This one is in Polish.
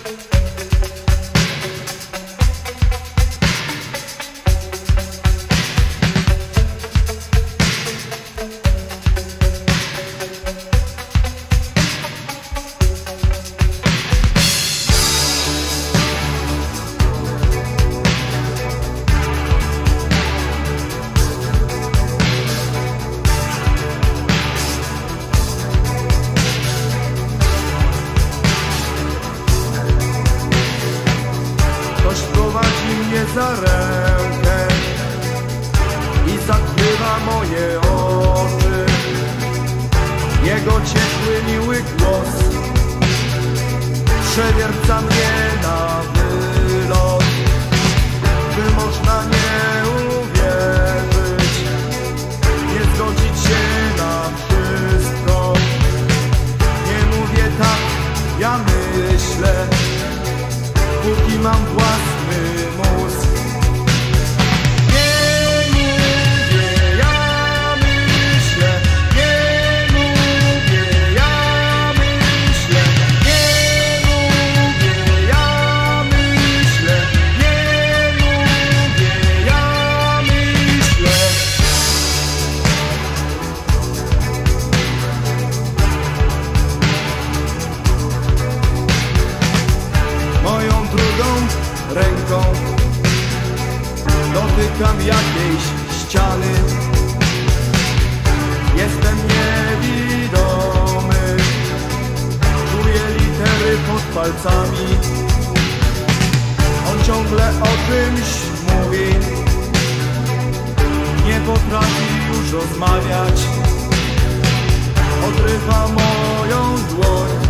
Za rękę i zakrywa moje oczy. Jego ciepły, miły głos przewierca mnie na wylot. By można nie uwierzyć, nie zgodzić się na wszystko. Nie mówię tak, ja myślę, póki mam własny mózg. Ręką dotykam jakiejś ściany. Jestem niewidomy, czuję litery pod palcami. On ciągle o czymś mówi, nie potrafi już rozmawiać. Odrywa moją dłoń.